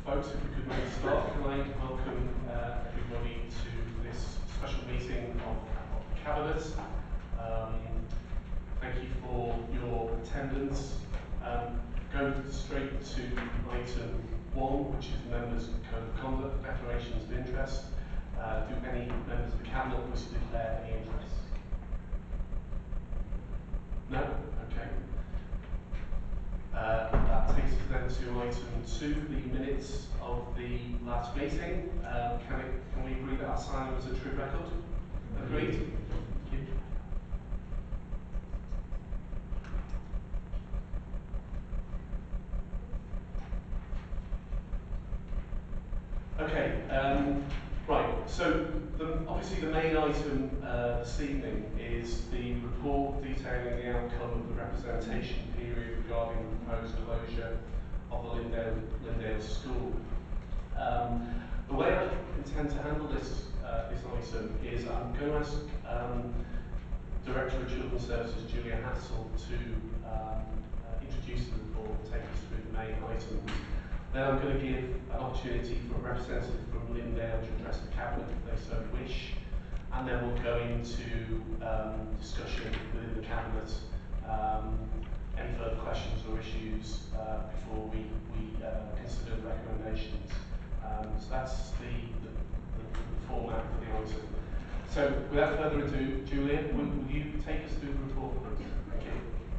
Folks, if we could maybe start, can I welcome everybody to this special meeting of Cabinet. Thank you for your attendance. Go straight to item 1, which is Members' Code of Conduct, Declarations of Interest. Do any members of the Cabinet wish to declare any interest? No? Okay. That takes us then to item 2, the minutes of the last meeting. Can we agree that our signing was a true record? Agreed? Thank you. Okay, right, so obviously the main item this evening is the report detailing the outcome of the representation period regarding the proposed closure of the Lyndale school. The way I intend to handle this item is I'm going to ask Director of Children's Services Julia Hassel to introduce the report and take us through the main items. Then I'm going to give an opportunity for a representative from Lyndale to address the Cabinet if they so wish, and then we'll go into discussion within the Cabinet, any further questions or issues before we consider the recommendations. So that's the format for the item. So without further ado, Julia, will you take us through the report, please? Thank you.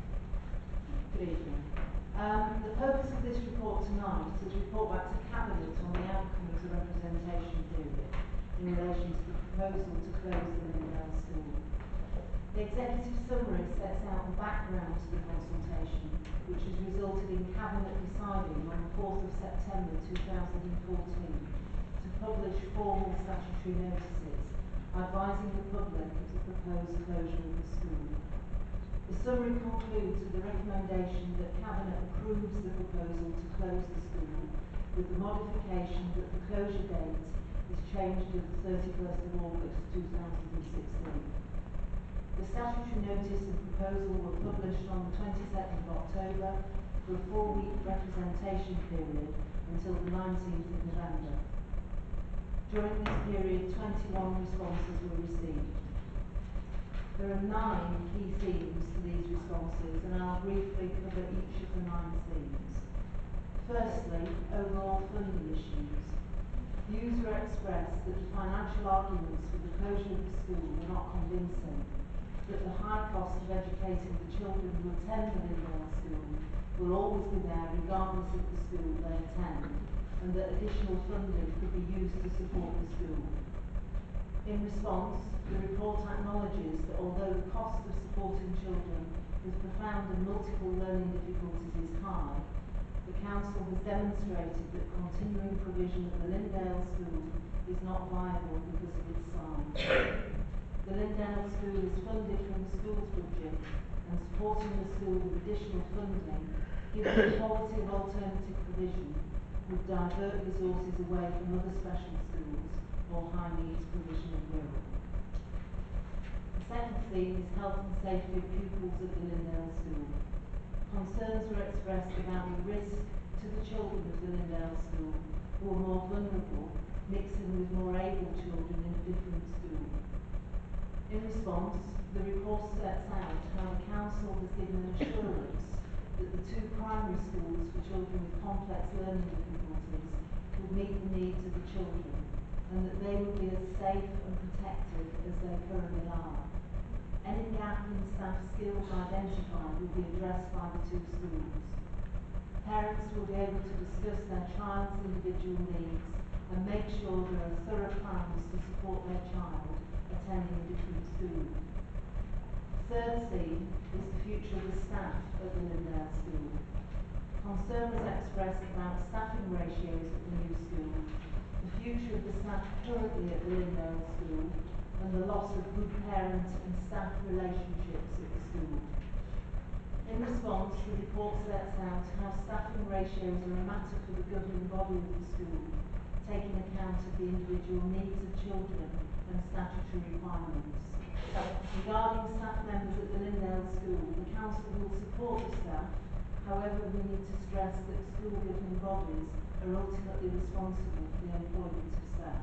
Good evening. The purpose of this report tonight is to report back to Cabinet on the outcome of the representation period in relation to the proposal to close the Lyndale school. The executive summary sets out the background to the consultation, which has resulted in Cabinet deciding on the 4th of September 2014 to publish formal statutory notices advising the public of the proposed closure of the school. The summary concludes with the recommendation that Cabinet approves the proposal to close the school with the modification that the closure date is changed to the 31st of August 2016. The statutory notice and proposal were published on the 22nd of October for a 4-week representation period until the 19th of November. During this period, 21 responses were received. There are 9 key themes to these responses, and I'll briefly cover each of the 9 themes. Firstly, overall funding issues. Views were expressed that the financial arguments for the closure of the school were not convincing, that the high cost of educating the children who attend the Lyndale school will always be there regardless of the school they attend, and that additional funding could be used to support the school. In response, the report acknowledges that although the cost of supporting children with profound and multiple learning difficulties is high, the Council has demonstrated that continuing provision of the Lyndale school is not viable because of its size. The Lyndale school is funded from the school's budget, and supporting the school with additional funding, given the quality of alternative provision, would divert resources away from other special schools or high needs provision of Wirral. The second theme is health and safety of pupils at the Lyndale school. Concerns were expressed about the risk to the children of the Lyndale school who are more vulnerable, mixing with more able children in a different school. In response, the report sets out how the Council has given an assurance that the 2 primary schools for children with complex learning difficulties would meet the needs of the children, and that they would be as safe and protected as they currently are. Any gap in staff skills identified will be addressed by the 2 schools. Parents will be able to discuss their child's individual needs and make sure there are thorough plans to support their child attending a different school. Third theme is the future of the staff at the Lyndale school. Concern was expressed about staffing ratios at the new school, the future of the staff currently at the Lyndale school, and the loss of good parent and staff relationships at the school. In response, the report sets out how staffing ratios are a matter for the governing body of the school, taking account of the individual needs of children and statutory requirements. Regarding staff members at the Lyndale school, the Council will support the staff. However, we need to stress that school governing bodies are ultimately responsible for the employment of staff.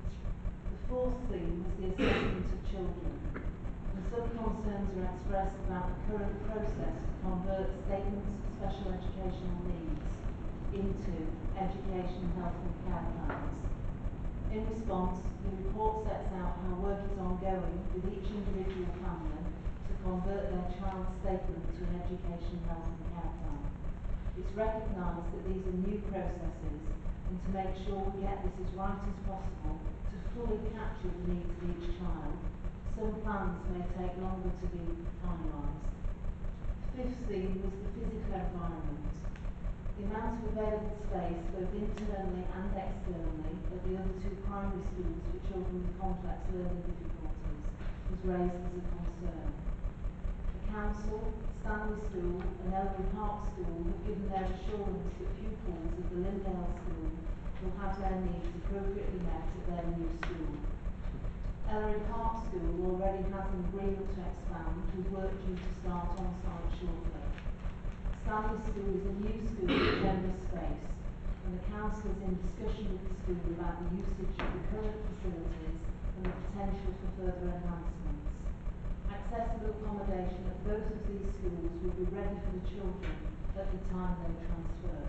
The fourth theme was the assessment of children, and some concerns are expressed about the current process to convert statements of special educational needs into education, health and care plans. In response, the report sets out how work is ongoing with each individual family to convert their child's statement to an education, health and care plan. It's recognised that these are new processes, and to make sure we get this as right as possible to fully capture the needs of each child, some plans may take longer to be finalised. The fifth theme was the physical environment. The amount of available space, both internally and externally, at the other two primary schools for children with complex learning difficulties was raised as a concern. The Council, Stanley School and Ellery Park School have given their assurance that pupils of the Lyndale School will have their needs appropriately met at their new school. Ellery Park School already has an agreement to expand, with work due to start on site shortly. Stanley School is a new school with generous space, and the Council is in discussion with the school about the usage of the current facilities and the potential for further enhancements. Accessible accommodation at both of these schools will be ready for the children at the time they transfer.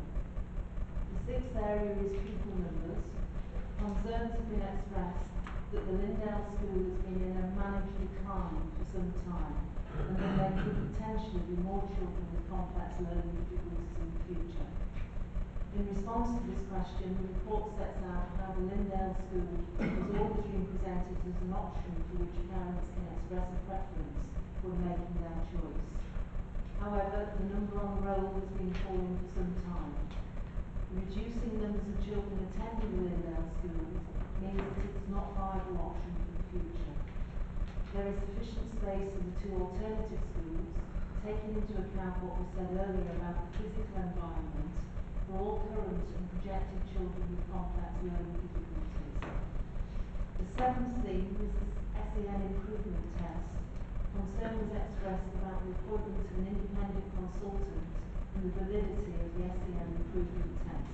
The sixth area is pupil numbers. Concerns have been expressed that the Lyndale School has been in a managed decline for some time, and that there could potentially be more children with complex learning difficulties in the future. In response to this question, the report sets out how the Lyndale School has always been presented as an option for which parents can express a preference when making their choice. However, the number on roll has been falling for some time. Reducing numbers of children attending the Lyndale schools means that it's not a viable option for the future. There is sufficient space in the two alternative schools, taking into account what was said earlier about the physical environment for all current and projected children with complex learning difficulties. The seventh theme was the SEN improvement test. Concern was expressed about the appointment of an independent consultant and the validity of the SEN improvement test.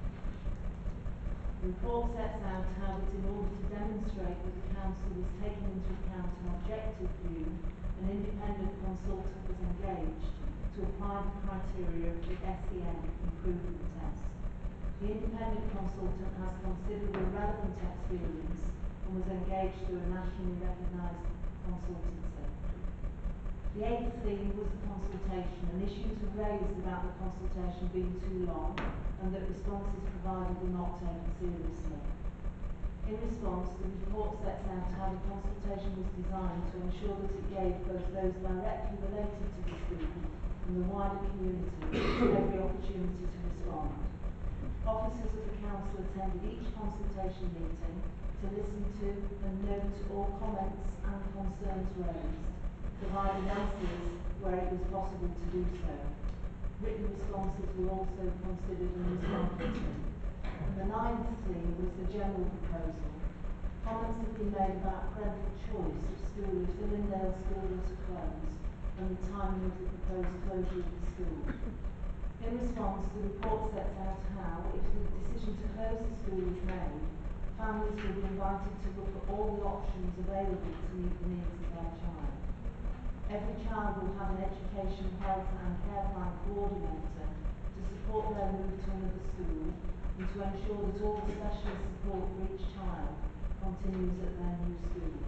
The report sets out how that in order to demonstrate that the Council was taking into account an objective view, an independent consultant was engaged to apply the criteria of the SEN improvement test. The independent consultant has considerable relevant experience and was engaged through a nationally recognised consultancy. The eighth theme was the consultation, and issues were raised about the consultation being too long and that responses provided were not taken seriously. In response, the report sets out how the consultation was designed to ensure that it gave both those directly related to the school and the wider community every opportunity to respond. Officers of the Council attended each consultation meeting to listen to and note all comments and concerns raised, providing answers where it was possible to do so. Written responses were also considered and responded to. And the ninth theme was the general proposal. Comments have been made about parental choice of school if the Lyndale school were to close, and the timing of the proposed closure of the school. In response, the report sets out how, if the decision to close the school is made, families will be invited to look at all the options available to meet the needs of their child. Every child will have an education, health and care plan coordinator to support their move to another school and to ensure that all the specialist support for each child continues at their new school.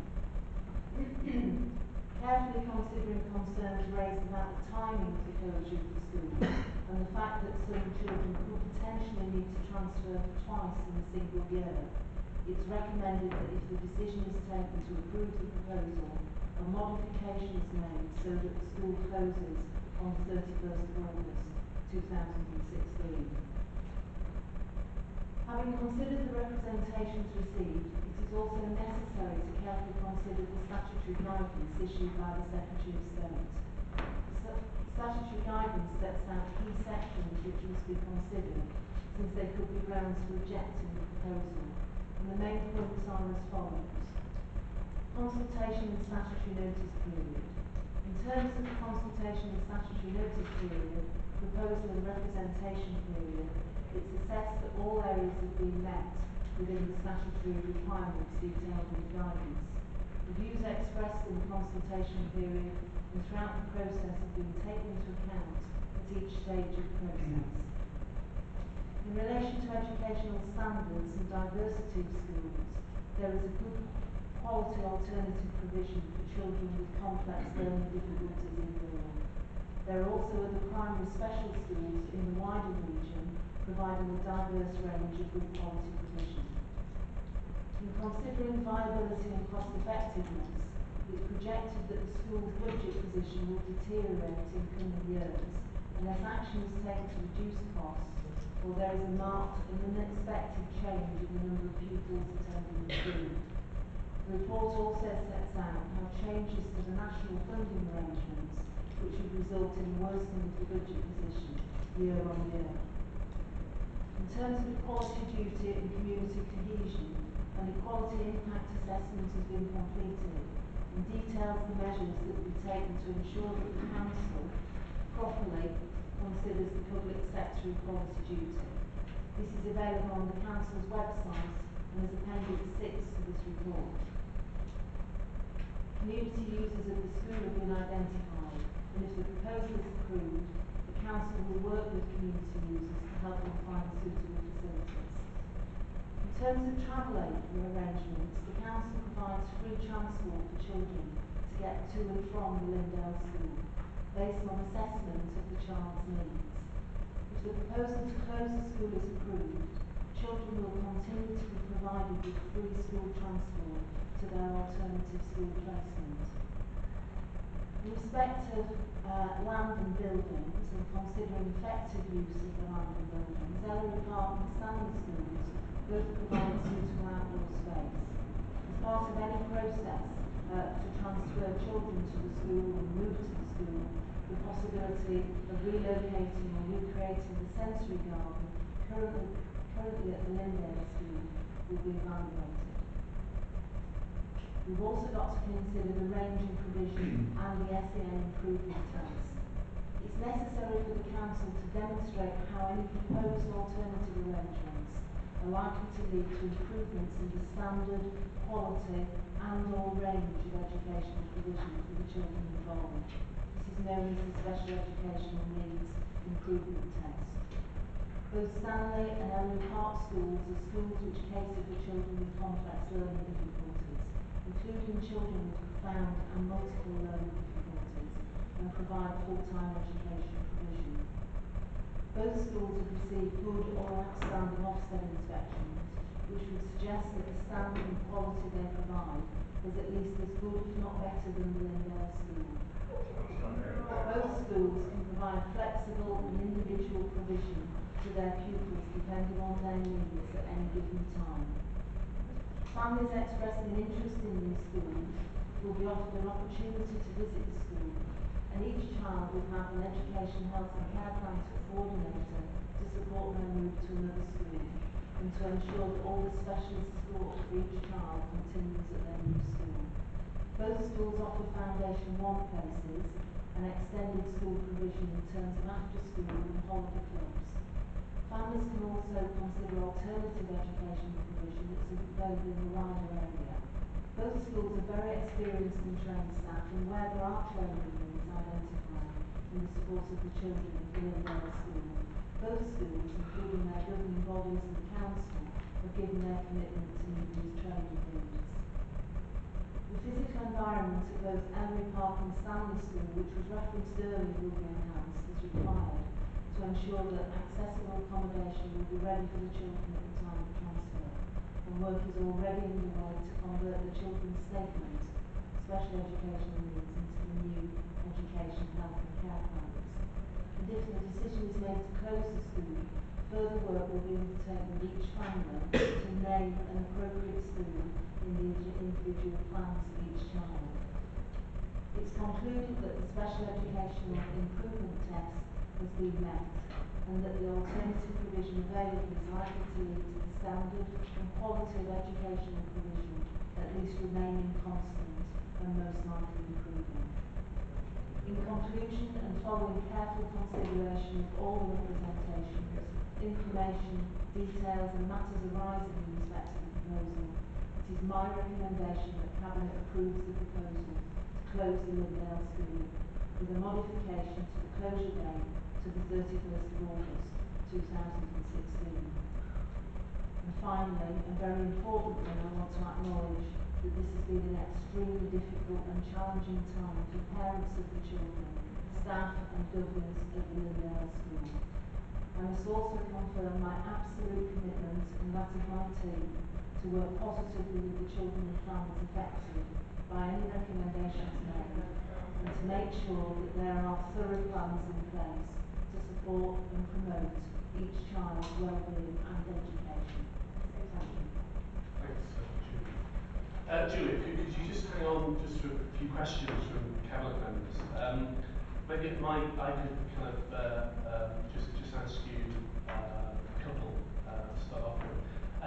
Carefully considering concerns raised about the timing of the closure of the school and the fact that some children could potentially need to transfer twice in a single year, it's recommended that if the decision is taken to approve the proposal, a modification is made so that the school closes on the 31st of August 2016. Having considered the representations received, it is also necessary to carefully consider the statutory guidance issued by the Secretary of State. The statutory guidance sets out key sections which must be considered, since they could be grounds for rejecting the proposal, and the main points are as follows. Consultation and statutory notice period. In terms of the consultation and statutory notice period, proposal and representation period, the it's assessed that all areas have been met within the statutory requirements detailed in the guidance. The views expressed in the consultation period and throughout the process have been taken into account at each stage of the process. In relation to educational standards and diversity of schools, there is a good quality alternative provision for children with complex learning difficulties in Wirral. There are also other primary special schools in the wider region providing a diverse range of good quality provision. In considering viability and cost effectiveness, it's projected that the school's budget position will deteriorate in coming years unless action is taken to reduce costs or there is a marked and unexpected change in the number of pupils attending the school. The report also sets out how changes to the national funding arrangements which would result in worsening of the budget position year on year. In terms of equality duty and community cohesion, an equality impact assessment has been completed and details the measures that will be taken to ensure that the Council properly considers the public sector equality duty. This is available on the Council's website and as Appendix 6 to this report. Community users of the school have been identified, and if the proposal is approved, the Council will work with community users to help them find suitable facilities. In terms of travel arrangements, the Council provides free transport for children to get to and from the Lyndale school, based on assessment of the child's needs. If the proposal to close the school is approved, children will continue to be provided with free school transport to their alternative school placement. In respect of land and buildings and considering effective use of the land and buildings, Ellery Park and Stanley schools both provide suitable outdoor space. As part of any process to transfer children to the school or move to the school, the possibility of relocating or recreating the sensory garden currently at the Lyndale school will be evaluated. We've also got to consider the range and provision and the SEN improvement test. It's necessary for the Council to demonstrate how any proposed alternative arrangements are likely to lead to improvements in the standard, quality and or range of educational provision for the children involved. This is known as the Special Educational Needs Improvement Test. Both Stanley and Ellery Park schools are schools which cater for children with complex learning difficulties, including children with profound and multiple learning difficulties, and provide full-time education provision. Both schools have received good or outstanding Ofsted inspections, which would suggest that the standard and quality they provide is at least as good, if not better, than the Lyndale school. Both schools can provide flexible and individual provision to their pupils depending on their needs at any given time. Families expressing an interest in these schools will be offered an opportunity to visit the school, and each child will have an education, health and care plan coordinator to support their move to another school and to ensure that all the specialist support for each child continues at their new school. Both schools offer Foundation 1 places and extended school provision in terms of after school and holiday clubs. Families can also consider alternative education provision that's available in the wider area. Both schools are very experienced and trained staff, and where there are training needs identified in the support of the children of the Lyndale school, both schools, including their governing bodies and the council, have given their commitment to meet these training needs. The physical environment of both Ellery Park and Stanley School, which was referenced earlier, will be enhanced as required to ensure that accessible accommodation will be ready for the children at the time of transfer, and work is already underway to convert the children's statement special educational needs into the new education, health and care plans. And if the decision is made to close the school, further work will be undertaken with each family to name an appropriate school in the individual plans of each child. It's concluded that the special educational improvement test has been met, and that the alternative provision available is likely to lead to the standard and quality of educational provision at least remaining constant and most likely improving. In conclusion, and following careful consideration of all the representations, information, details and matters arising in respect of the proposal, it is my recommendation that Cabinet approves the proposal to close the Lyndale School with a modification to the closure date to the 31st of August 2016. And finally, and very importantly, I want to acknowledge that this has been an extremely difficult and challenging time for parents of the children, staff and governors at the Lyndale School. I must also confirm my absolute commitment and that of my team to work positively with the children and families affected by any recommendations made, and to make sure that there are thorough plans in place to support and promote each child's well-being and education. Thank you. Thanks, Julia. Julia, could you just hang on just for a few questions from Cabinet members? Maybe I could kind of just ask you a couple to start off with.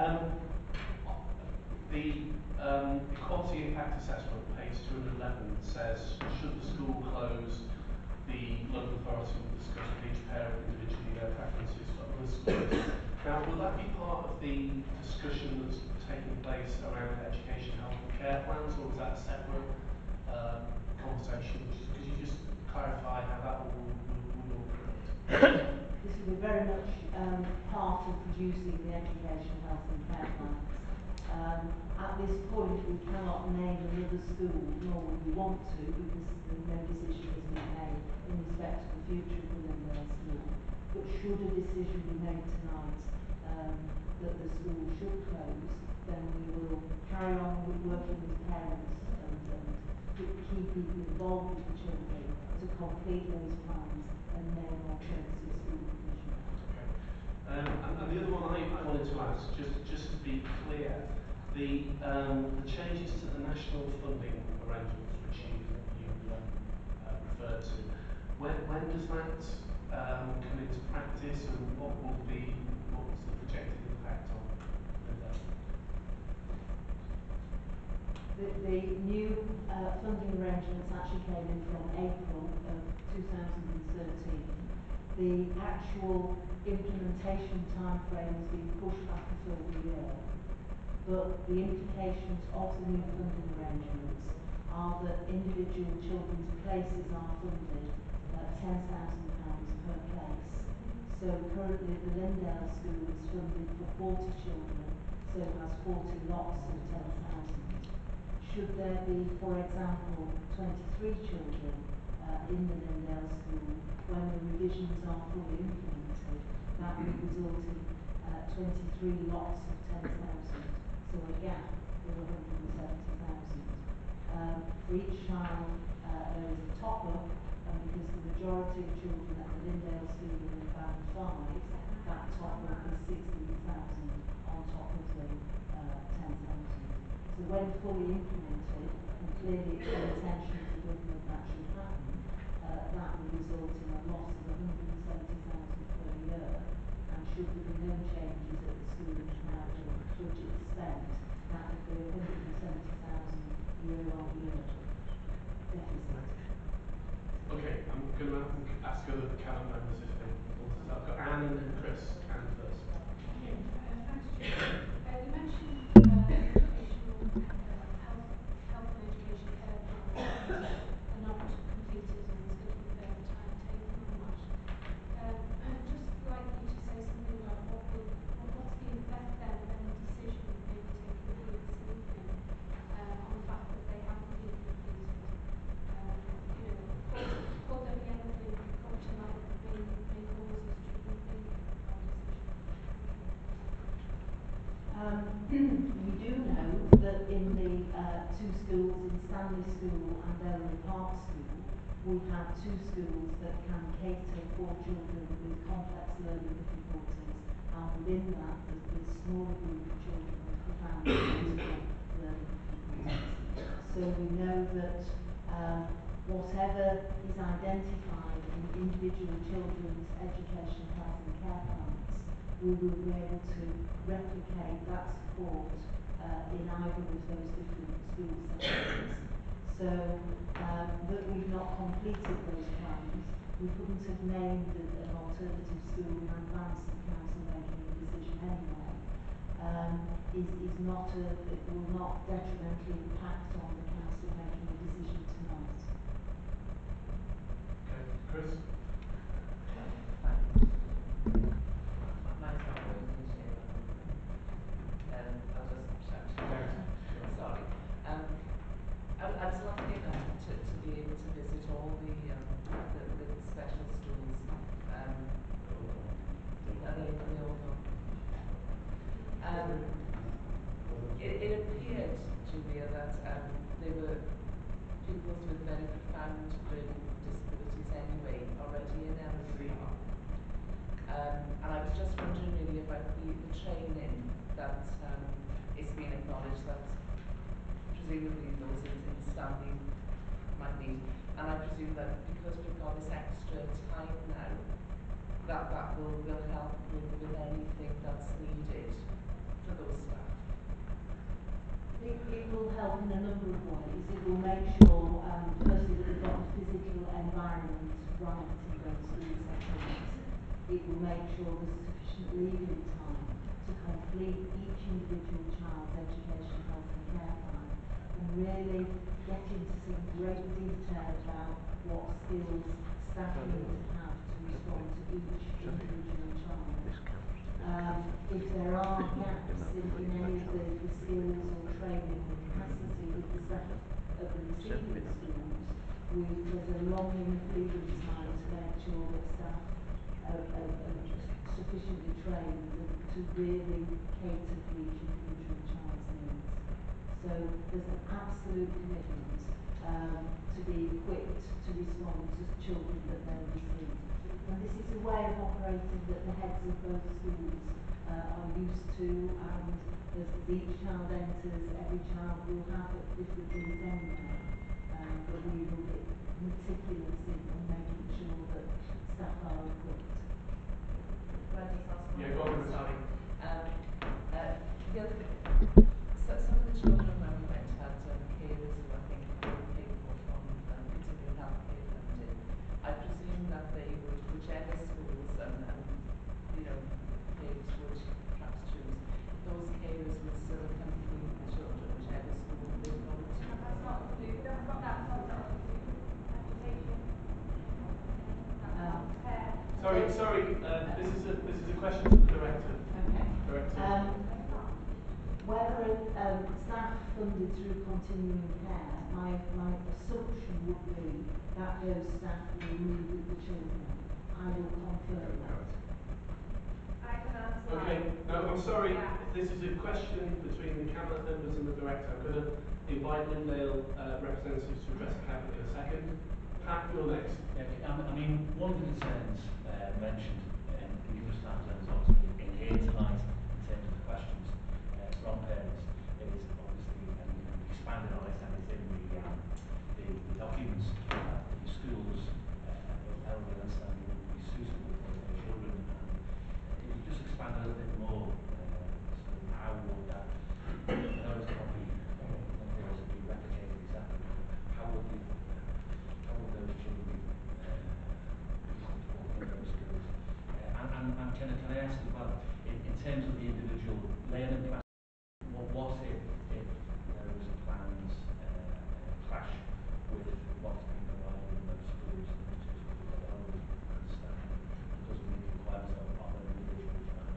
The Quality Impact Assessment, page 211, says, should the school close, the local authority will discuss with each parent individually their preferences for other schools. Now, will that be part of the discussion that's taking place around education, health and care plans, or is that a separate conversation? Could you just clarify how that will operate? This will be very much part of producing the education, health and care plans. At this point, we cannot name another school, nor would we want to, because no decision has been made in respect to the future of the Lyndale School. But should a decision be made tonight that the school should close, then we will carry on with working with parents and key people involved with the children to complete those plans and name alternative school provision. Okay. And the other one I wanted to ask, just to be clear, the changes to the national funding arrangements which you referred to, when does that come into practice, and what's the projected impact on that? The new funding arrangements actually came in from April of 2013. The actual implementation timeframe has been pushed back a further year, but the implications of the new funding arrangements are that individual children's places are funded at £10,000 per place. So currently the Lyndale School is funded for 40 children, so has 40 lots of 10,000. Should there be, for example, 23 children in the Lyndale School, when the revisions are fully implemented, that would result in 23 lots of 10,000, so a gap of 170,000. For each child, there is a top-up, and because the majority of children at the Lyndale School are in band 5, that top-up is 16,000 on top of the 10,000. So when fully implemented, and clearly it's the intention of the government that should happen, that will result in a loss of 170,000 per year, and should there be no changes at the school in how the budget is spent, that would be 170,000 year on year deficit. Okay, I'm going to ask other Cabinet members if they want to. I've got Anne and then Chris. Anne first. Thanks, Chair. You mentioned educational health and education care plans are not completed, and there's going to be further time taken on that. I'd just like you to say something about what's the effect then of any decision that may be taken here this evening on the fact that they haven't been completed. Could there be anything up tonight that may cause us to rethink our decision? We do know that in the two schools, in Stanley School and Ellery Park School, we have two schools that can cater for children with complex learning difficulties, and within that there's a smaller group of children with profound learning difficulties. So we know that whatever is identified in individual children's education, health and care plans, we will be able to replicate that support in either of those different school settings. So that we've not completed those plans we couldn't have named an alternative school in advance of the council making a decision anyway, is not it will not detrimentally impact on the council making a decision tonight. Okay, Chris? Mine's not working, Sheila. I'll just shout. Sorry. I was lucky enough to be able to visit all the special schools. They all know. It appeared, Julia, that they were pupils with very profound learning disabilities anyway, already in LSR. And I was just wondering really about the training that is being acknowledged that presumably those in standing might need. And I presume that because we've got this extra time now, that will help with anything that's needed for those staff. It will help in a number of ways. It will make sure, firstly, that we've got the physical environment right in those school settings. It will make sure there's sufficient leaving time to complete each individual child's education, health and care plan, and really get into some great detail about what skills staff need to have to respond to each individual child. If there are gaps in any of the skills or training or capacity with the staff at the receiving schools, there's a long enough leaving time to make sure that staff are sufficiently trained to really cater for each individual child's needs. So there's an absolute commitment to be equipped to respond to children that they receive. And this is a way of operating that the heads of both schools are used to, and as each child enters, every child will have different needs anyway. But we will be meticulous in making sure that staff are equipped. Well, just ask one. Yeah, go on. Sorry. The other thing, so some of the children when we went had carers who I think were paid for from continuing healthcare funding. I presume that they would, whichever schools and you know, parents would perhaps choose, those carers would still accompany the children, whichever school they go to. That's not we haven't got that sort of education. Sorry. This is a question to the director. Okay. Director. Whether staff funded through continuing care, my assumption would be that those staff will move with the children. I will confirm that. I can answer. Okay, no, I'm sorry. This is a question between the cabinet members and the director. I'm going to invite Lyndale representatives to address the cabinet in a second. Pat, you're next. Yeah, I mean, one of the concerns mentioned in your staff terms, obviously in here tonight, in terms of the questions from parents, is obviously, and you've expanded on it, and it's in the documents that the schools of elderly understanding would be suitable for their children. And if you just expand a little bit more, sort of how would that, I know it's probably not able to be replicated exactly, how would those children be comfortable in those schools? And can I ask as well, in terms of the individual learning plan, what if those plans clash with what's being provided in those schools, in those two schools that are understanding and doesn't meet the requirements of an individual child?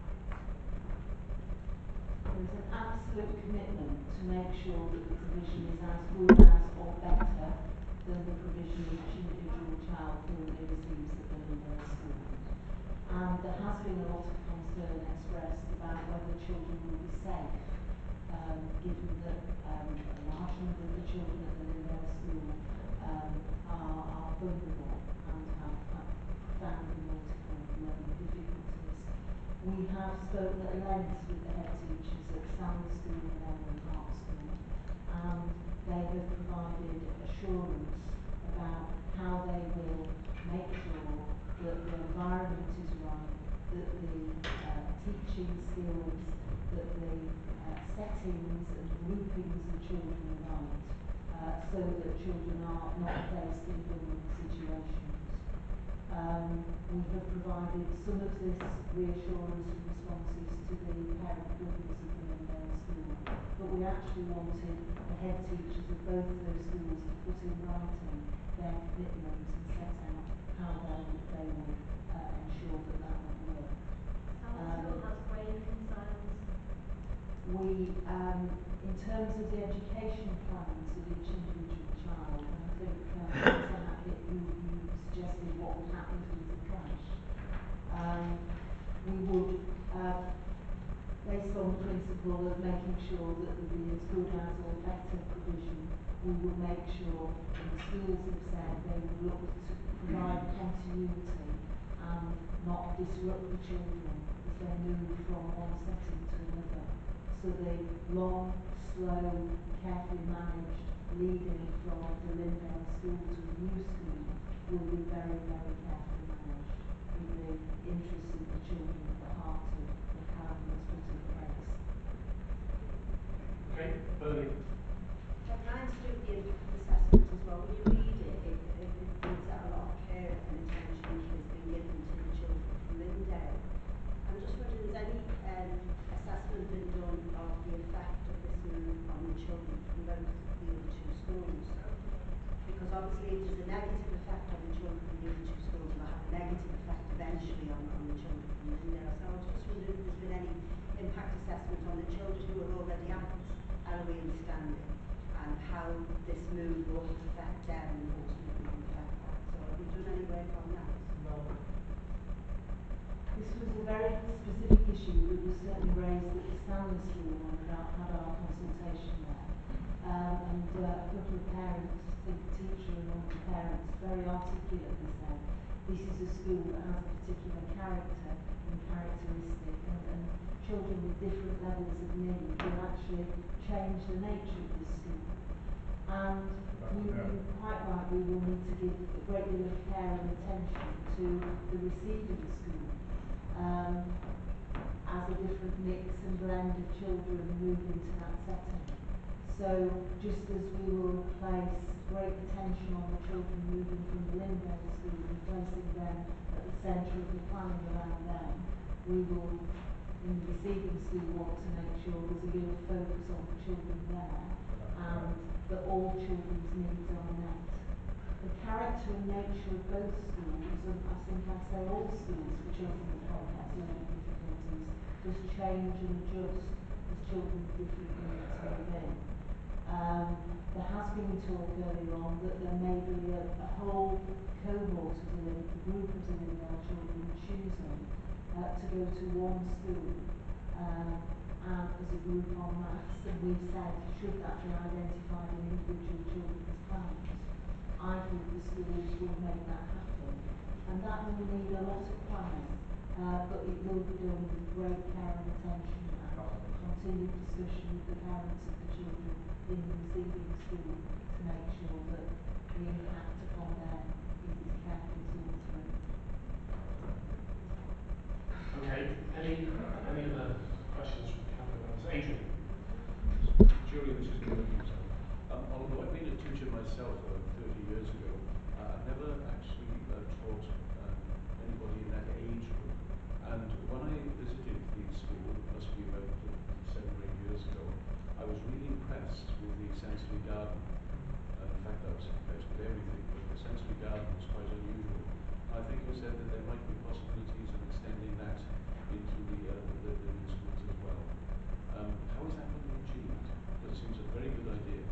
There's an absolute commitment to make sure that the provision is as good as or better than the provision each individual child currently receives at the Lyndale school. And there has been a lot of concern expressed about whether children will be safe, given that a large number of the children at the Lyndale school are vulnerable and have found multiple learning difficulties. We have spoken at length with the head teachers at Sanders School and Elmwood Park School, and they have provided assurance about how they will make sure that the environment is right, that the teaching skills, that the settings and groupings of children are right, so that children are not placed in vulnerable situations. We have provided some of this reassurance and responses to the parent governors of the Lyndale school, but we actually wanted the head teachers of both those schools to put in writing their commitments and set out how they would ensure that that would work. School has grave concerns. We, in terms of the education plans of each individual child, and I think you suggested what would happen if there was a crash. We would, based on the principle of making sure that there be as good as or better provision, we would make sure, and the schools have said they would look to provide continuity and not disrupt the children as they move from one setting to another. So the long, slow, carefully managed leading from the Lyndale school to the new school will be very, very carefully managed with the interests of the children at the heart of the plan that's put in place. Okay, Bernie. Mine's to do with the impact assessment as well. When you read it, it brings out a lot of care and attention is being given to the children from Lyndale. I'm just wondering, has any assessment been done of the effect of this move on the children from both the other two schools? Because obviously if there's a negative effect on the children from the other two schools, it will have a negative effect eventually on the children from Lyndale. So I was just wondering if there's been any impact assessment on the children who are already at LOE and standing, and how this move will affect them and ultimately will affect that. So have you done any work on that? No. This was a very specific issue that was certainly raised at the Stanley School when we had our consultation there. And a couple of parents, I think the teacher and one of the parents, very articulately said, this is a school that has a particular character and characteristic, and children with different levels of need will actually change the nature of this school. And quite right, we will need to give a great deal of care and attention to the receiving school. As a different mix and blend of children move into that setting. So just as we will place great attention on the children moving from the Lyndale school and placing them at the centre of the planning around them, we will, in the receiving school, want to make sure there's a real focus on the children there and that all children's needs are met. The character and nature of both schools, and I think I say all schools for children with complex learning difficulties, does change and adjust as children with different needs move in. There has been talk earlier on that there may be a whole cohort of the group of the Lyndale children choosing to go to one school and as a group en masse, and we've said should that be identified in individual children's plans, I think the schools will make that happen, and that will need a lot of planning, but it will be done with great care and attention and continued discussion with the parents of the children in the receiving school to make sure that the impact upon them is carefully thought through. Okay, any other questions from cabinet members? Adrian. Julian, this is going to be although I've been a teacher myself 30 years ago, I've never actually taught anybody in that age group. And when I visited the school, it must be about 7 or 8 years ago, I was really impressed with the sensory garden. In fact, I was impressed with everything, but the sensory garden was quite unusual. I think you said that there might be possibilities of extending that into the new schools as well. How is that going to be achieved? Because it seems a very good idea.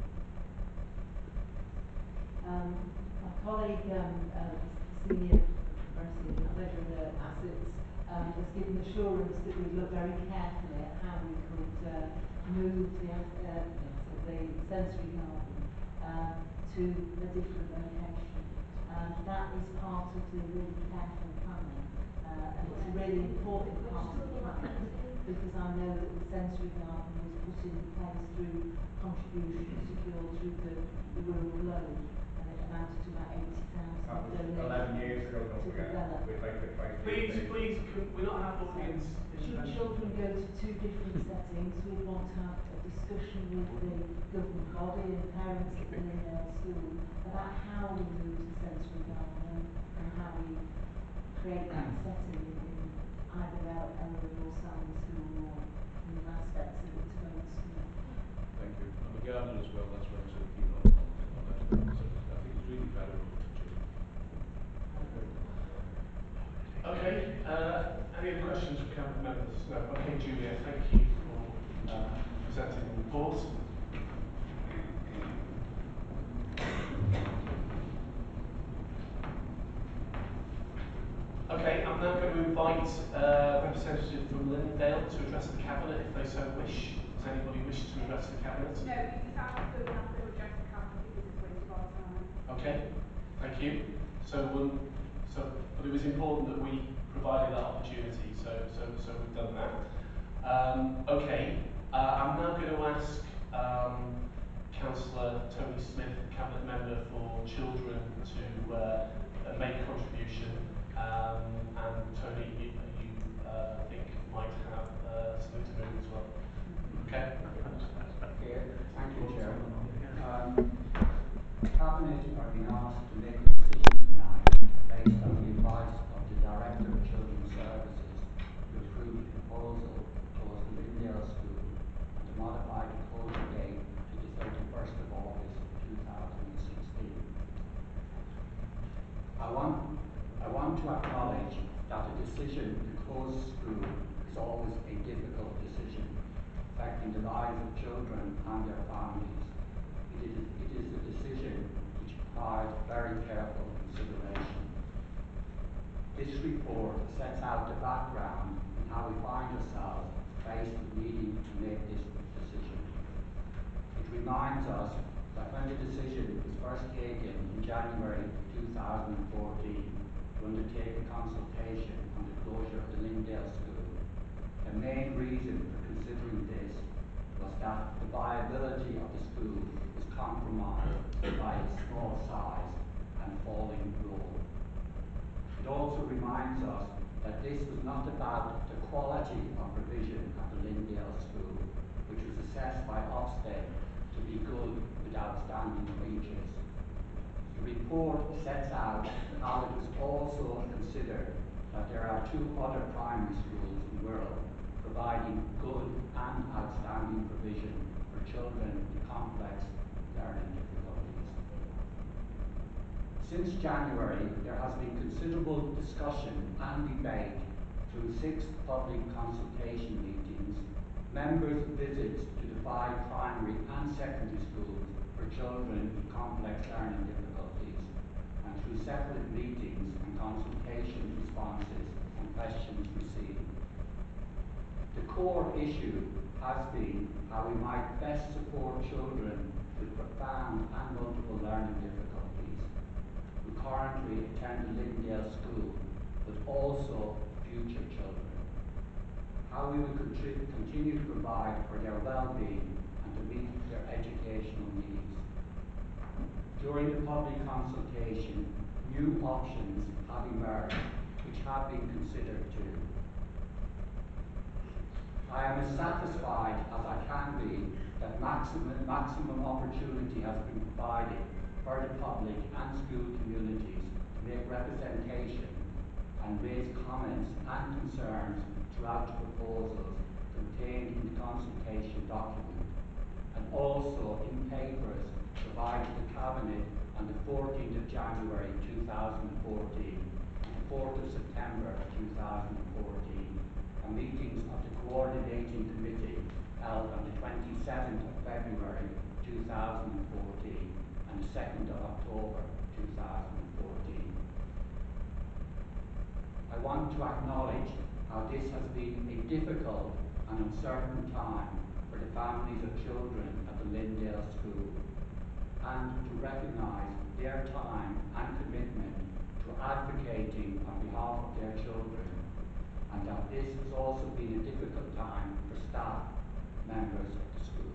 My colleague, Senior President Manager of the Assets, has given assurance that we look very carefully at how we could move the sensory garden to a different location. That is part of the really careful planning, and it's a really important part of the planning because I know that the sensory garden was put in place through contributions secured through the Wirral Globe, and it amounted to about 80,000 donations 11 years ago, don't to forget. develop. We'd like to try to Please, can we not have audience Should intervention? children go to two different settings, we want to have a discussion with the governing body and parents at the Lyndale school about how we move the sensory garden and how we create that setting in either Ellery or Salmon School or in aspects of it to both schools. Thank you. I'm a gardener as well, that's why I'm so keen on that. So I think it's really valuable to Jim. Okay, any other questions from cabinet members? No. Okay, Julia, thank you for presenting the report. Okay, I'm now going to invite a representative from Lyndale to address the cabinet if they so wish. Does anybody wish to address the cabinet? No, because I'm not going to have to address the cabinet because it's wasted our time. Okay, thank you. But it was important that we provided that opportunity, so we've done that. Okay, I'm now going to ask Councillor Tony Smith, Cabinet Member for Children, to make a contribution. And Tony, you think might have something to move as well. Okay. Okay, thank you, Chair. Cabinet are being asked to make a decision tonight based on the advice of the Director of Children's Services to approve the proposal towards the Lyndale School and to modify the closure date to the 31st of August 2016. I want to acknowledge that the decision to close school is always a difficult decision, affecting the lives of children and their families. It is a decision which requires very careful consideration. This report sets out the background and how we find ourselves faced with needing to make this decision. It reminds us that when the decision was first taken in January 2014 to undertake a consultation on the closure of the Lyndale School, the main reason for considering this was that the viability of the school was compromised by its small size and falling roll. It also reminds us that this was not about the quality of provision at the Lyndale School, which was assessed by Ofsted to be good with outstanding breaches. The report sets out how it was also considered that there are two other primary schools in Wirral providing good and outstanding provision for children with complex learning difficulties. Since January, there has been considerable discussion and debate through 6 public consultation meetings, members' visits to the 5 primary and secondary schools for children with complex learning difficulties, and through separate meetings and consultation responses and questions received. The core issue has been how we might best support children with profound and multiple learning difficulties who currently attend the Lyndale School, but also future children. How we will continue to provide for their well-being and to meet their educational needs. During the public consultation, new options have emerged which have been considered too. I am as satisfied as I can be that maximum opportunity has been provided for the public and school communities to make representation and raise comments and concerns throughout the proposals contained in the consultation document, and also in papers provided to the Cabinet on the 14th of January 2014 and the 4th of September 2014, and meetings of the Coordinating Committee held on the 27th of February 2014 and the 2nd of October 2014. I want to acknowledge how this has been a difficult and uncertain time for the families of children at the Lyndale School, and to recognise their time and commitment to advocating on behalf of their children, and that this has also been a difficult time for staff members of the school.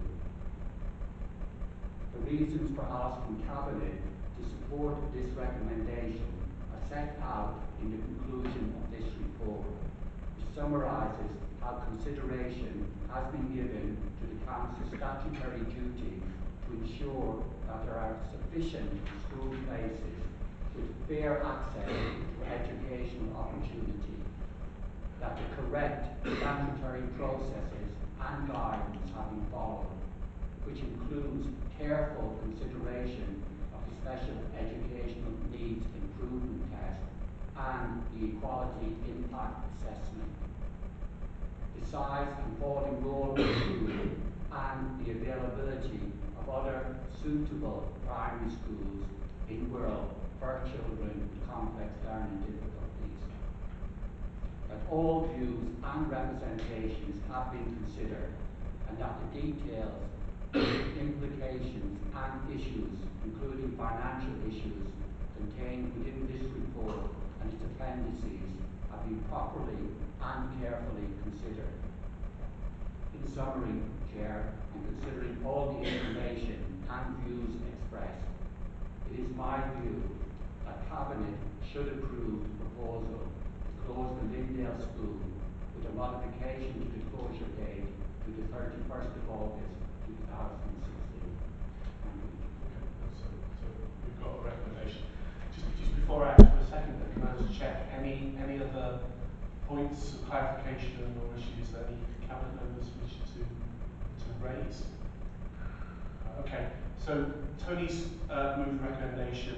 The reasons for asking Cabinet to support this recommendation are set out in the conclusion of this report, which summarises how consideration has been given to the Council's statutory duty to ensure that there are sufficient school places with fair access to educational opportunity, that the correct statutory processes and guidance have been followed, which includes careful consideration of the Special Educational Needs Improvement Test and the Equality Impact Assessment. The size and falling role of the school and the availability of other suitable primary schools in Wirral for children with complex learning difficulties. That all views and representations have been considered, and that the details, implications and issues, including financial issues, contained within this report and its appendices have been properly and carefully considered. In summary, Chair, and considering all the information and views expressed, it is my view that Cabinet should approve the proposal to close the Lyndale School with a modification to the closure date to the 31st of August 2016. Thank you. So we've got a recommendation. Just before I ask for a second, can I just check any other points of clarification or issues that any Cabinet members wish to raise? Okay, so Tony's moved the recommendation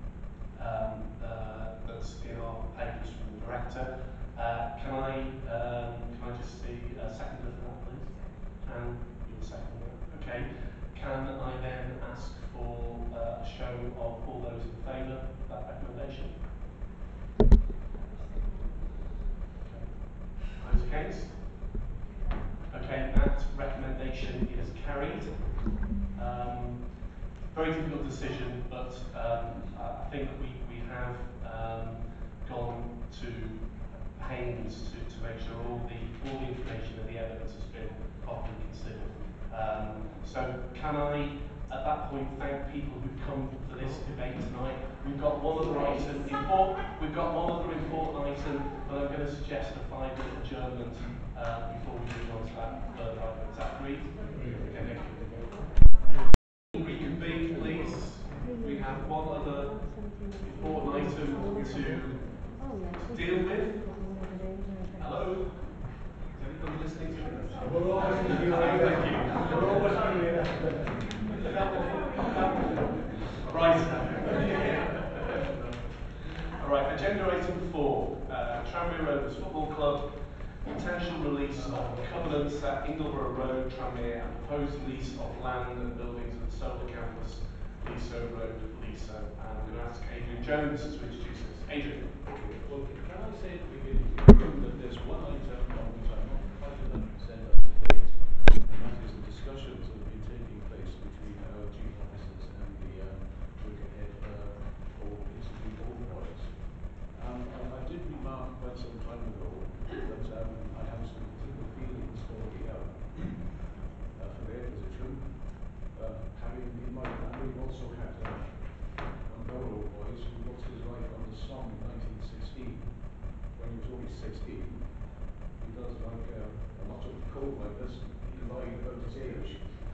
that's in our papers from the director. Can I just see a seconder for that, please? And you're the seconder. Okay. Can I then ask for a show of all those in favour of that recommendation? Okay. Those against? Okay, that recommendation is carried. Very difficult decision, but I think we have gone to pains to make sure all the information and the evidence has been properly considered. So can I, at that point, thank people who've come for this debate tonight. We've got one other item, but I'm going to suggest a 5-minute adjournment before we move on to that further item. Is that agreed? Okay, thank you. Reconvene, please. We have one other important item to deal with. Hello? Is anybody listening to me? We're all listening to you. Thank you. We're all listening to you. Right. All right, agenda item 4. Tranmere Rovers Football Club. Potential release of covenants at Ingleborough Road, Tranmere, and proposed lease of land and buildings at the Solar Campus, Leaso Road, Leaso. And I'm going to ask Adrian Jones to introduce us. Adrian. Well, can I say at the beginning that there's one item on which I'm not quite 100% up to date, and that is the discussions that have been taking place between our chief officers and the work ahead for Institute Old Boys. I did remark quite some time ago that I have some particular feelings for their position. Having in mind that we also had one of our old boys who lost his life on the Somme in 1916, when he was only 16. He does like a lot of cold like this, he lied about his age.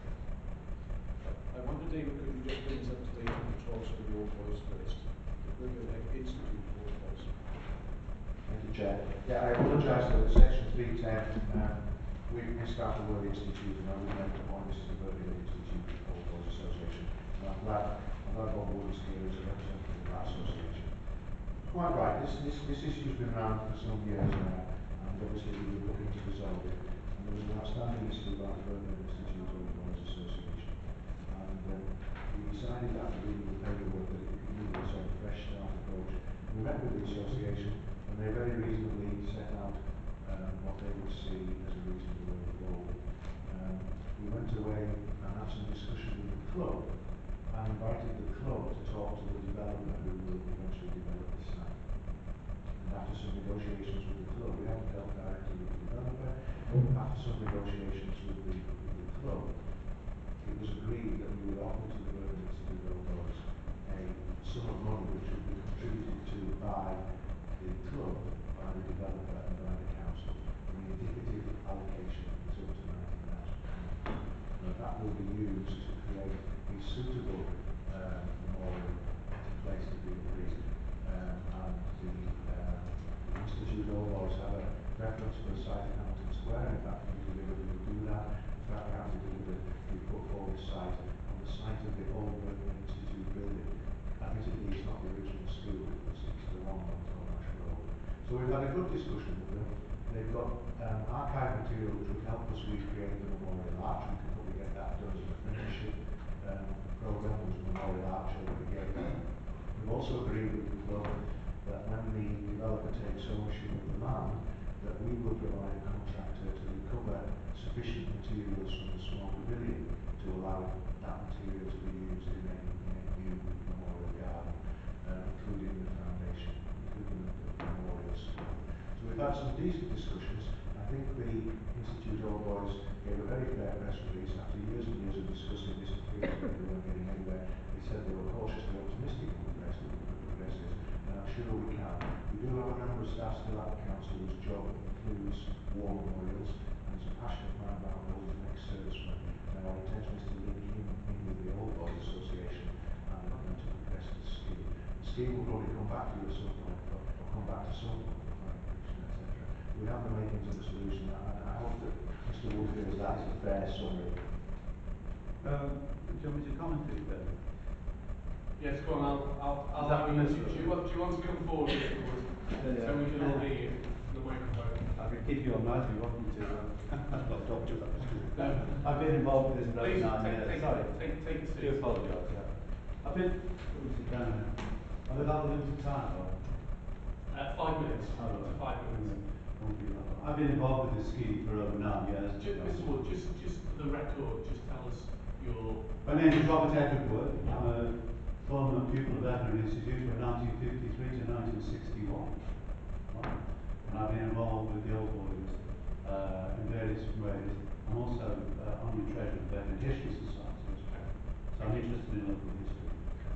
I wonder, David, could you just bring us up to date on the talks with the Old Boys first? The Wirral Institute of Old Boys. Thank you, Chair. Yeah, I apologise for section 310. We missed out the word institute, and I would like to point this is the Wirral Institute of Old Boys Association. And I'm glad Bob Wood is here as a representative of that association. Quite right, this issue has been around for some years now, and obviously we were looking to resolve it. And there was an outstanding issue about the Wirral Institute of Old Boys Association. And we decided after reading the paperwork that it needed a sort of fresh start approach. We met with the association, and they very reasonably set out what they would see as a reasonable way forward. We went away and had some discussion with the club, and invited the club to talk to the developer who will eventually develop the site. And after some negotiations with the club, we haven't dealt directly with the developer, after some negotiations with the club, it was agreed that we would offer to the Wirral Institute of Old Boys a sum of money which would be contributed to by the club, by the developer and by the council. And the indicative allocation is up to £90,000. That will be used to create a suitable memorial at a place to be agreed. site of the old Birmingham Institute building. Admittedly, it's not the original school, it's the one on Tranmere Road. So we've had a good discussion with them. They've got archive material which would help us recreate the memorial arch. We can probably get that done as an apprenticeship programme. There's a memorial arch over the gate. We've also agreed with the club that when the developer takes ownership of the land, that we will provide a contractor to recover sufficient materials from the small pavilion to allow that material to be used in a new memorial garden, including the foundation, including the memorial stone. So we've had some decent discussions. I think the Institute Old Boys gave a very fair press release after years and years of discussing this material that they weren't getting anywhere. They said they were cautiously optimistic on the progress is, and I'm sure we can. We do have a member of staff still at the council whose job includes war memorials, and he's a passionate man about those, he's an ex-serviceman. Now our intention is to link him in with the Old Boys Association and to progress the scheme. The scheme will probably come back to you at some point, or come back to some point, etc. We have the makings of a solution, and I hope that Mr. Wood feels that is a fair summary. Do you want me to comment it then? Yes, go on, I'll allow you. Do you want to come forward, Mr. Wood? Yeah. So we can all hear you in the microphone. I could keep you on night if you want me to. Not doctor, I've been involved with this for over 9 years. Sorry. Take a seat. I do apologise, yeah. I've been, I've been out of limited time, or? 5 minutes. Oh, To 5 minutes. I've been involved with this scheme for over 9 years. Mr. Wood, just for the record, just tell us your... My name is Robert Edward Wood. I'm a former pupil of Veterinary Institute from 1953 to 1961. And I've been involved with the Old Boys in various ways. I'm also on the treasurer of the Veterinary History Society, so I'm interested in local history.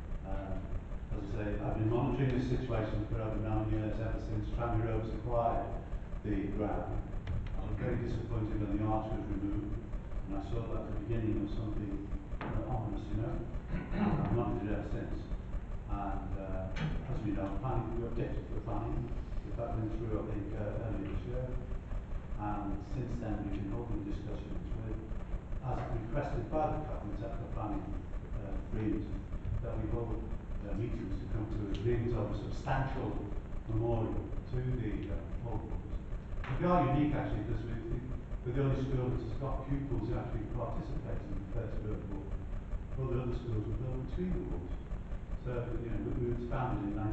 As I say, I've been monitoring this situation for over 9 years, ever since Tranmere Rovers acquired the ground. I was very disappointed when the arch was removed, and I saw that at the beginning of something ominous, you know. I've monitored it ever since. And as we know, planning, we objected to the planning. That went through, I think, earlier this year. And since then, we've been holding discussions with, as requested by the Cabinet at the planning agreement, that we hold meetings to come to agreement of a substantial memorial to the Old Boys. We are unique, actually, because we're the only school that has got pupils who actually participate in the First World War. All the other schools were built between the wars. So, you know, we were founded in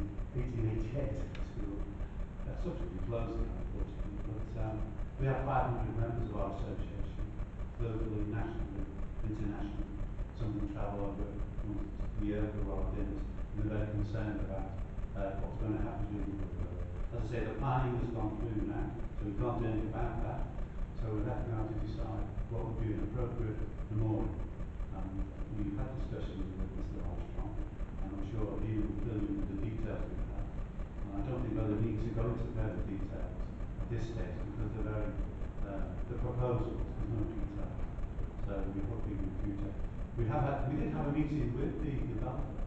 1888, the school. Subsequently closed now, unfortunately. But we have 500 members of our association, locally, nationally, internationally. Some of them travel over once a year for our dinners, and they're very concerned about what's going to happen during the war. As I say, the planning has gone through now, so we can't do anything about that. So we're left now to decide what would be an appropriate memorial. We've had discussions with Mr. Armstrong, and I'm sure he will fill you with the details we have. And I don't think whether we need to go into further details at this stage, because they're very, the proposals, there's no detail. So we're hoping in the future. We did have a meeting with the developer,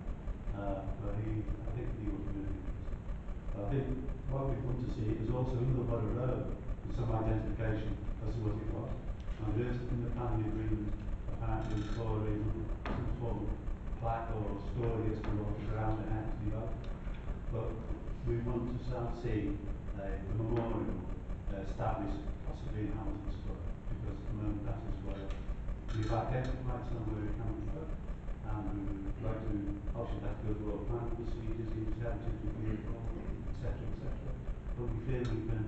but I think he was really interested. I think what we want to see is also in the Wirral Road with some identification as to what it was. And there is in the planning agreement apparently storing some form of plaque or story as to what the ground and how to develop. But we want to start seeing the memorial established possibly in Hamilton Square, because at the moment that is where we've identified somewhere in Hamilton, and we would like to obviously have to go through all planning procedures, intelligent review, etc., etc. But we feel we can,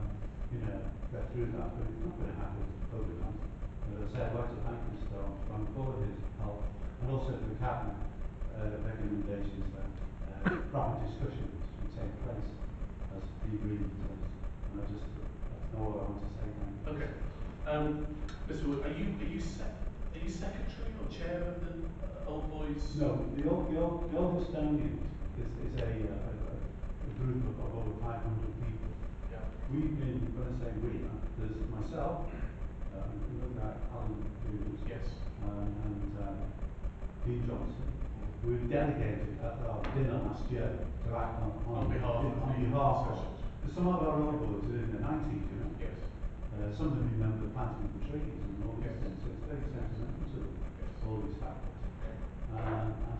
get through that, but it's not going to happen overnight. As I said, I'd like to thank Mr. Armstrong for his help, and also to the Cabinet recommendations that proper discussions would take place as the agreement does. And that's all I want to say. Thank you. Okay. Mr. Wood, are you secretary or chair of the Old Boys? No, the Old Estonians is a group of over 500 people. Yeah. We've been, when I say we, there's myself, Alan Hughes, yes, and Dean Johnson. We were delegated at our dinner last year to act on behalf of. Some of our Old Boys are in their 90s, you know. Yes. Some of them remember planting the trees and all these things, so it's very sentimental to all these facts.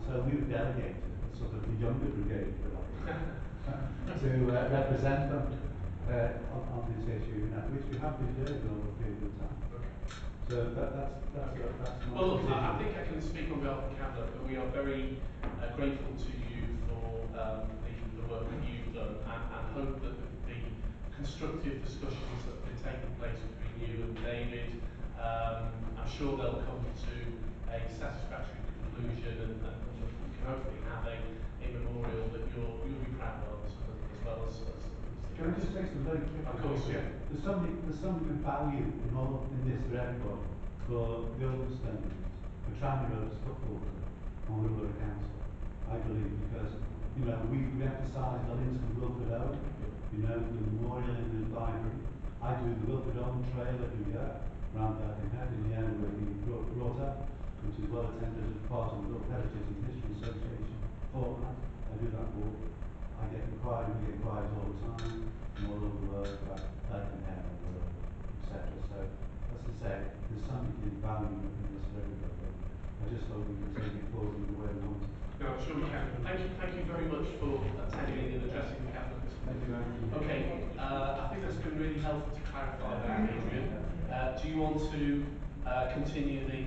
So we've delegated sort of the younger brigade, if you like, to represent them on this issue, which we have been doing over a period of time. Okay. So that's my Well, look, I position. think I can speak on behalf of the Cabinet that we are very grateful to you for the work that you've done and hope that the constructive discussions that have been taking place between you and David, I'm sure they'll come to a satisfactory conclusion and we can hopefully have a memorial that you'll be proud of as well as Can I just say something very quickly? Of course, yeah. There's something of value in this for everyone, for the understanding, for Tranmere Rovers football club and Wirral Council, I believe, because we emphasise the links with Wilfred Owen, the memorial in the library. I do the Wilfred Owen trail every year around Birkenhead in the area where he brought up, which is well attended as part of the World Heritage and History Association fortnight. I do that walk. I get inquiries, we get inquiries all the time from all over the world about Birkenhead and the world, etc. So, as I say, there's something in value in this for everybody. I just hope we can take it forward in the way we want to. No, I'm sure we can. Thank you very much for attending and addressing the Cabinet this morning. Okay, I think that's been really helpful to clarify that, Adrian. Do you want to continue the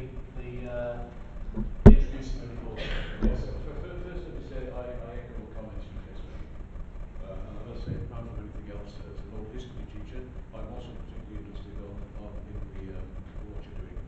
introducing the report? Yes. First, let me say I echo the comments you just made. And I must say, apart from anything else, as an old history teacher, I'm also particularly interested in what you're doing.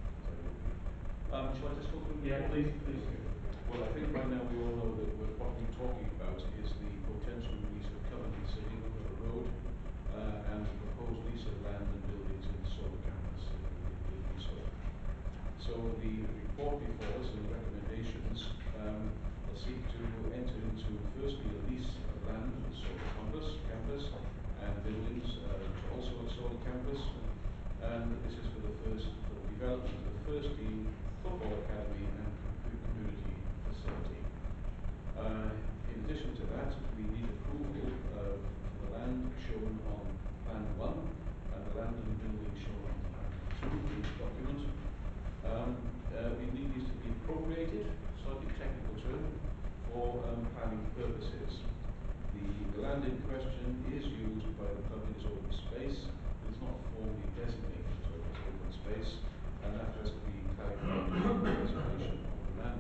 Shall I just go through? Yeah, please do. Well, I think by now we all know that what we're talking about is the potential release of Coventry City Road and the proposed lease of land and buildings in the solar campus in Leasehold. So the report before us and the recommendations will seek to enter into firstly a lease of land for the solar campus and buildings which are also at solar campus, and this is for the development of the first team football academy and community facility. In addition to that, we need approval for the land shown on Plan 1 and the land and building shown on Plan 2 in each document. We need these to be appropriated, slightly technical term, for planning purposes. The land in question is used by the public as open space. It's not formally designated as open space, and that has to be clarified in the reservation of the land.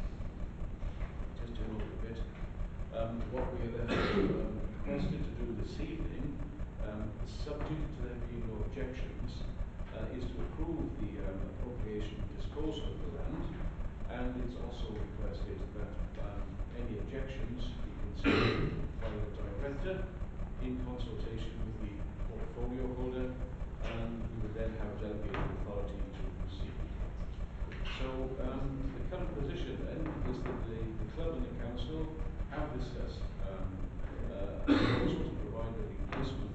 Just to note a bit, what we are therefore requested to do this evening, subject to there being no objections, is to approve the appropriation and disposal of the land, and it's also requested that any objections be considered by the director in consultation with the portfolio holder, and we would then have delegated authority to proceed. So the current position then is that the club and the council have discussed a proposal to provide a replacement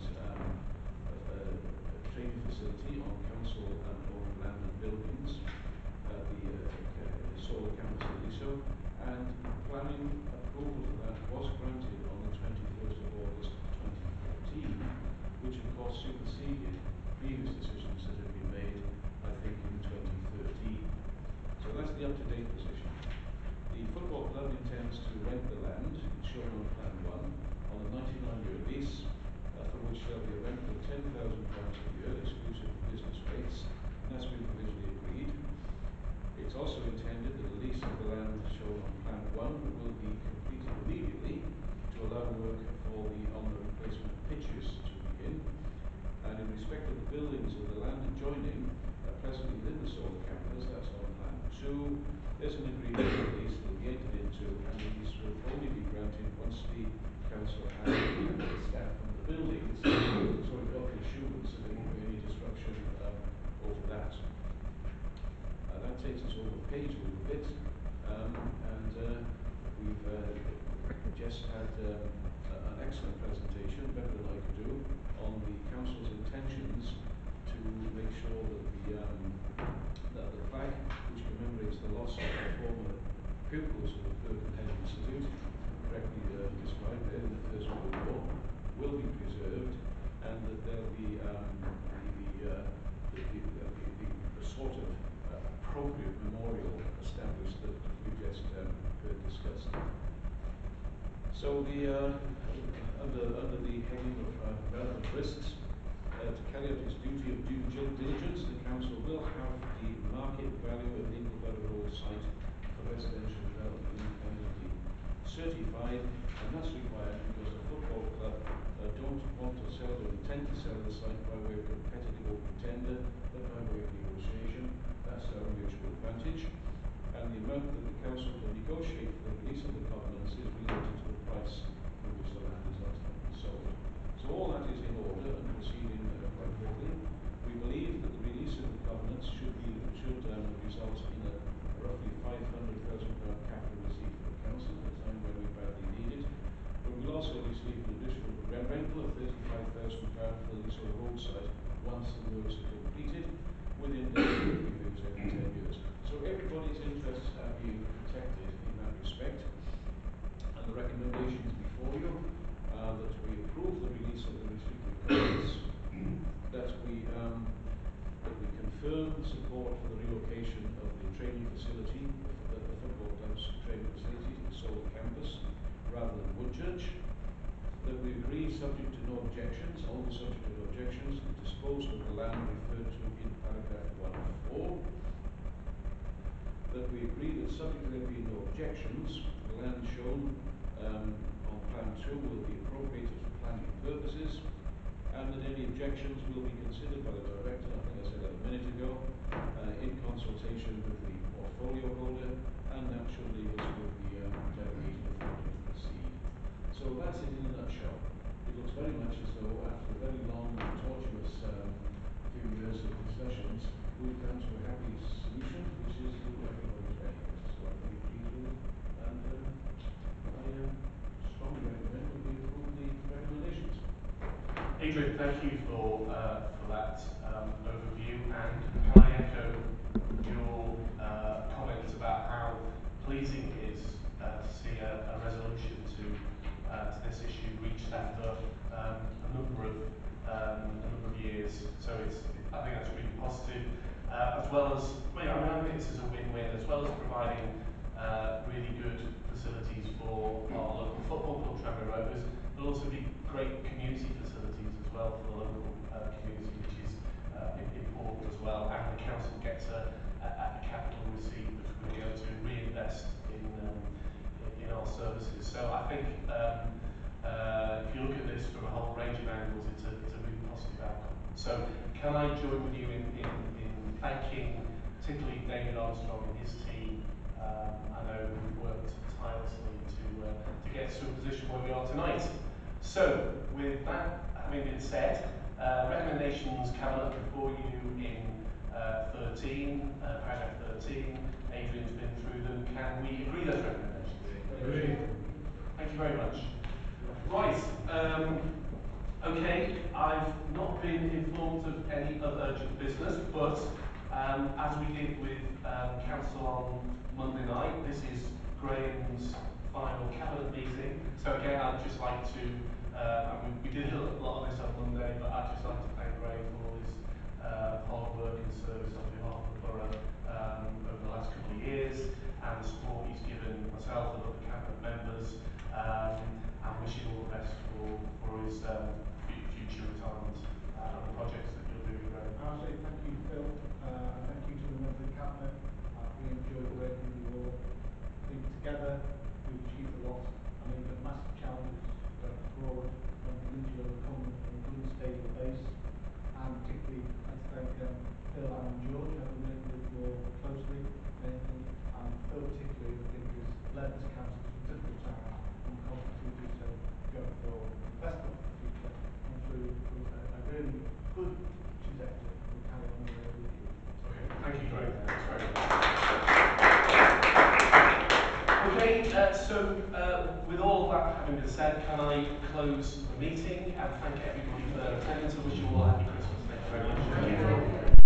training facility on council and owned land and buildings at the solar campus in Leasehold, and planning approval for that was granted on the 21st of August 2014, which of course superseded previous decisions that had been made, I think, in 2013. So that's the up-to-date position. The football club intends to rent the land, shown on Plan 1, on a 99-year lease, for which there will be a rental of £10,000 a year, exclusive of business rates, and that's been provisionally agreed. It's also intended that the lease of the land shown on Plan 1 will be completed immediately to allow work for on the replacement pitches to begin. And in respect of the buildings of the land adjoining, presently within the solar campus, that's on Plan 2, there's an agreement for the lease that will be entered into, and the lease will only be granted once the council has the staff from the buildings, so we've got the assurance that there won't be any disruption over that. That takes us over the page a little bit, and we've just had an excellent presentation, better than I could do, on the council's intentions to make sure that the flag, which commemorates the loss of the former pupils of the Birkenhead Institute, correctly described there in the First World War, will be preserved, and that there'll be the sort of appropriate memorial established that we've just heard discussed. So under the heading of relevant risks, to carry out its duty of due diligence, the Council will have the market value of Lyndale Road site for residential development independently certified, and that's required because the football club don't want to sell or intend to sell the site by way of competitive open tender, but by way of negotiation. That's our mutual advantage. And the amount that the Council can negotiate for the release of the covenants is related to the price for which the land is ultimately sold. So all that is in order and proceeding quite quickly. We believe that the release of the covenants should result in a roughly £500,000 capital receipt for the Council at a time when we badly need it. But we'll also receive an additional rental of £35,000 for the use of the roadside once the works are completed within every 10 years. So everybody's interests are being protected in that respect. And the recommendations before you are that we approve the release of the restricted covenants, that we confirm support for the relocation of the training facility, the football club's training facility to the Solent campus rather than Woodchurch, that we agree, subject to no objections, only subject to no objections, the disposal of the land referred to in paragraph 1 of 4, that we agree that subject to there being no objections, the land shown on plan 2 will be appropriated for planning purposes, and that any objections will be considered by the Director, I think I said that a minute ago, in consultation with the portfolio holder, and that should leave us with the delegated authority to proceed. So that's it in a nutshell. It looks very much as though after a very long and tortuous few years of discussions, we've come to a happy solution, which is to everybody's benefit. So I'm very pleased with it, and I strongly recommend that we approve the recommendations. Adrian, thank you for that overview, and can I echo your comments about how pleasing it is to see a resolution to this issue reached after a number of years. So I think that's really positive, as well as I think this is a win-win, as well as providing really good facilities for our local football club, Tranmere Rovers. There'll also be great community facilities as well for the local community, which is important as well. And the council gets a capital receipt, which we'll be able to reinvest in our services. So I think if you look at this from a whole range of angles, it's a really positive outcome. So can I join with you in thanking particularly David Armstrong and his team? I know we've worked tirelessly to get us to a position where we are tonight. So with that having been said, recommendations cabinet before you in paragraph 13. Adrian's been through them. Can we agree those recommendations? Agree. Thank you very much. Right. Okay, I've not been informed of any other urgent business, but as we did with Council on Monday night, this is Graham's final cabinet meeting. So again, I'd just like to, we did a lot of this on Monday, but I'd just like to thank Graham for all his hard work and service on behalf of the borough over the last couple of years, and the support he's given myself and other cabinet members, and wish him all the best for his future retirement and the projects that you're doing, Graham. I'll say thank you, Phil, and thank you to the members of the cabinet. I've really enjoyed working with you all. I think together we've achieved a lot. I know we've got massive challenges going forward, and we need to overcome them on a good, stable base. And particularly, I'd thank Phil and George, who I've been working with more closely, mainly, and Phil particularly, I think, has led this council through difficult times, and will continue to do so going forward. The best of the future, and through a really good trajectory, we'll carry on with you. Okay, thank you, Graham. Thanks very much. Okay, so with all of that having been said, can I close the meeting and thank everybody for their attendance and wish you all a happy Christmas. Thank you very much.